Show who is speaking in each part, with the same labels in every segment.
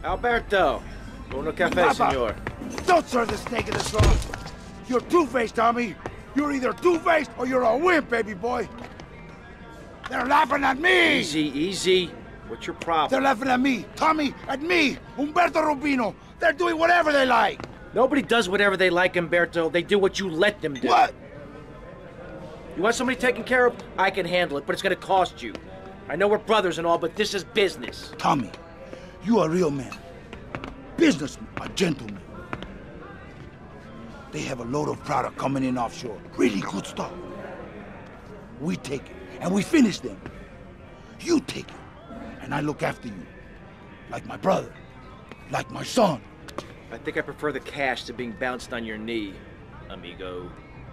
Speaker 1: Umberto, uno café, senor.
Speaker 2: Don't serve the snake in the sauce. You're two-faced, Tommy. You're either two-faced or you're a wimp, baby boy. They're laughing at me!
Speaker 1: Easy, easy. What's your problem?
Speaker 2: They're laughing at me, Tommy, at me, Umberto Rubino. They're doing whatever they like.
Speaker 1: Nobody does whatever they like, Umberto. They do what you let them do.
Speaker 2: What?
Speaker 1: You want somebody taken care of? I can handle it, but it's gonna cost you. I know we're brothers and all, but this is business.
Speaker 2: Tommy, you a real man. Businessman, a gentleman. They have a load of product coming in offshore. Really good stuff. We take it, and we finish them. You take it, and I look after you. Like my brother. Like my son.
Speaker 1: I think I prefer the cash to being bounced on your knee, amigo.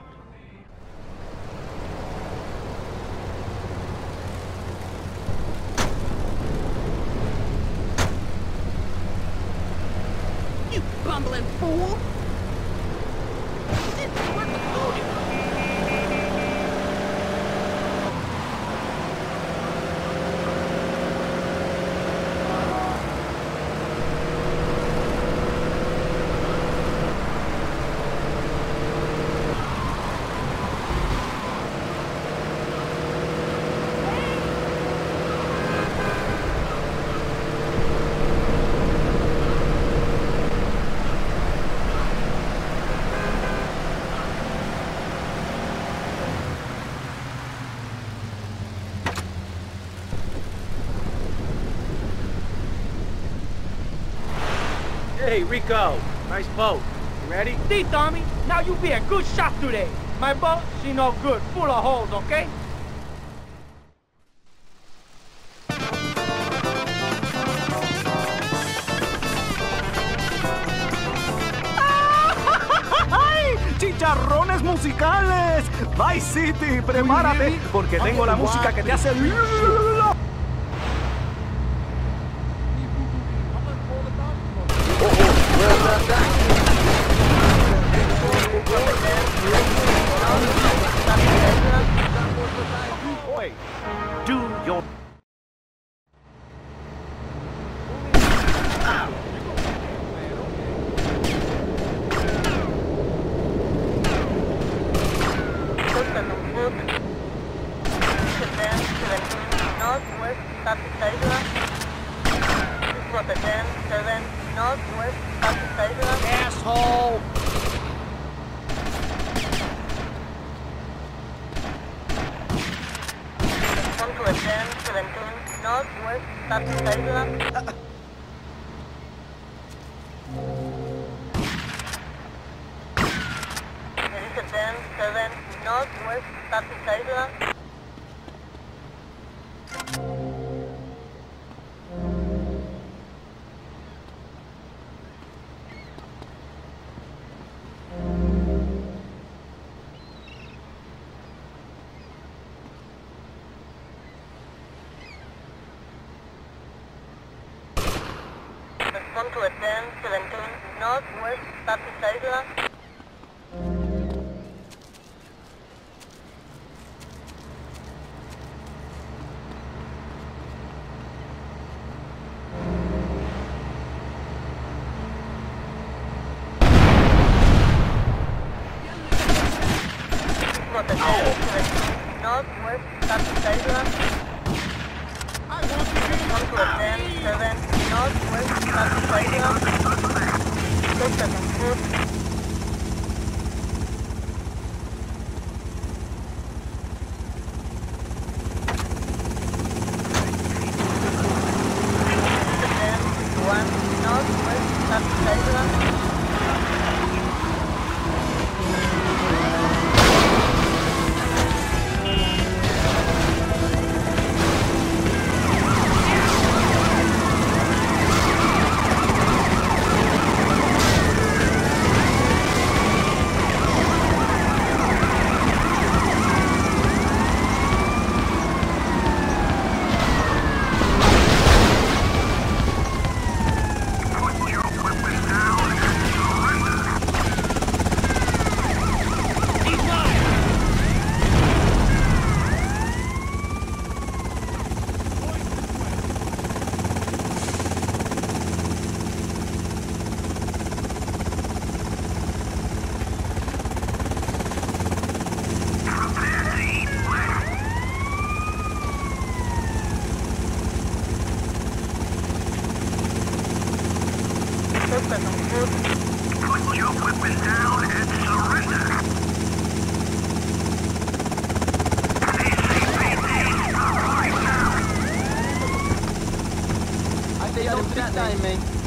Speaker 3: You bumbling fool! We're loaded!
Speaker 1: Hey, Rico. Nice boat. You ready?
Speaker 4: See, Tommy, now you be a good shot today. My boat, she no good, full of holes, okay?
Speaker 5: ¡Chicharrones musicales! Vice City, prepárate, porque tengo la música que te hace... Do your...
Speaker 1: Asshole!
Speaker 6: Northwest, South Carolina. There is a 10-7 Northwest, South Carolina. Respond to a 10-17 Northwest, South Carolina. Northwest, South Carolina. Respond to a 10-7 Northwest, South Carolina. Take a foot. Northwest, South Carolina. behind me.